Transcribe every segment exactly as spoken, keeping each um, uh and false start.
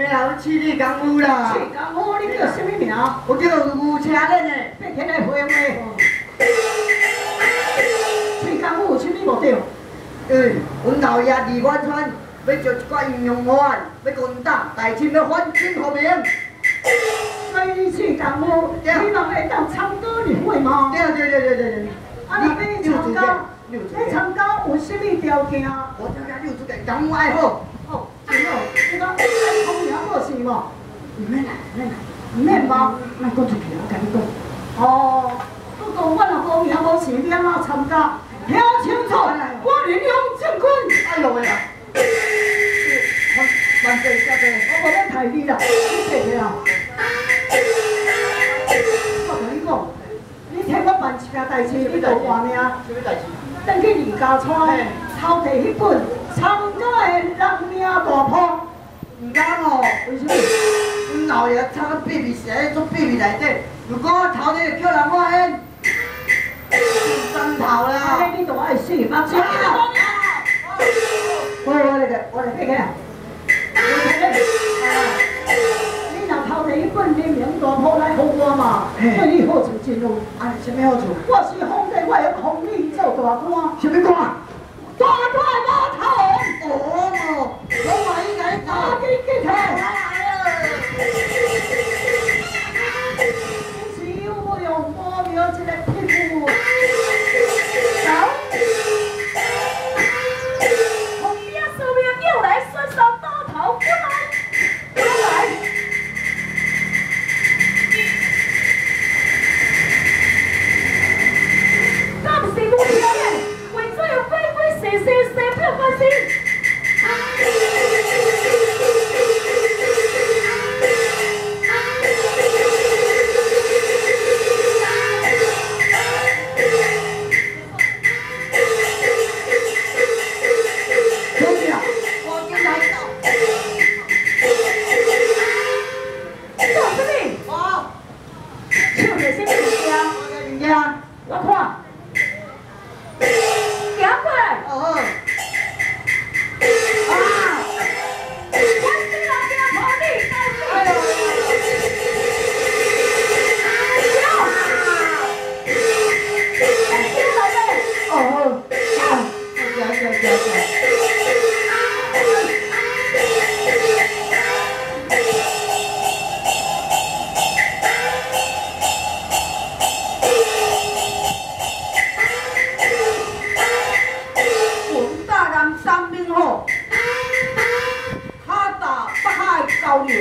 啦，我饲你公母啦。 饲公母，你叫什么名？ 我叫吴车恁的。 你起来回话。饲公母有什么目的？ 嗯，阮老爷离阮村，要招一寡英雄好汉，要攻打大清要反清复明。 所以你饲公母，你嘛会当参加年会吗？ 对对对对对对。 啊，那要参加，要参加有什么条件？ 我条件你有资格，公母爱好。 哦，是哦，你讲爱聪明好是无？ 唔免啦，唔免啦， 唔免吗？ 莫讲出去，我甲你讲。 哦，不过我若聪明好是，你安怎参加？听清楚，我领用正棍。 哎呦喂呀！万岁小姐， 我无要抬你啦，你坐起来。我甲你讲，你替我办一件代志，你就活命。 什么代志？ 等去二家村偷摕迄本参加的人命大谱。 唔敢哦，为什么？阮老爷藏喺秘密室，做秘密内底。如果我偷你，叫人发现，真头啦！ 哎，你都爱死，嘛死啊！我我来个，我来睇下。你若偷摕迄本人命大谱来互我嘛，对你好处真有。 啊，什么好处？ 我是皇帝，我会封你做大官。 什么官？ 大官马头。 哦，我话应该打紧紧听。是我用我苗一个屁股。走。红边士兵又来伸手刀头，过来，过来。敢是我听的？为什要非非是是是票关系？我看，行过来。 哦。 啊！我死人家跑你，到死！哎呦！行！来来， 哦。啊！行行行行。高流，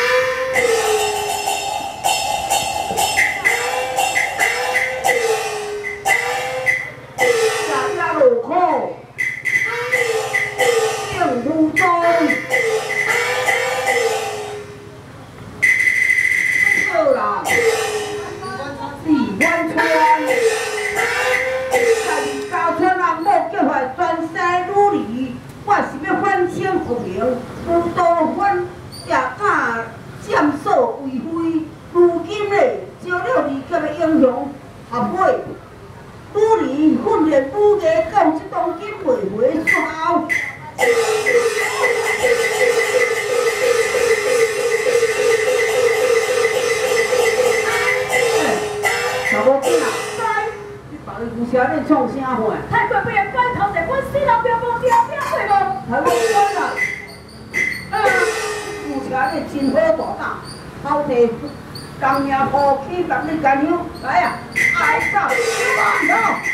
山压路口，定湖中，好啦，李湾村，在高村人某计划全西努力，我是要反清复明，不多反。也敢占所为非，如今嘞招了二级的英雄合伙，努力训练武艺，到这当今袂回烧。查某囝，知？你别个有啥咧创啥货？ 太过被人干头者，阮死人标无条命对无？ 太过分啦！啊！有车咧真好大胆，偷摕工命抱起，把你干香来啊！爱走，走！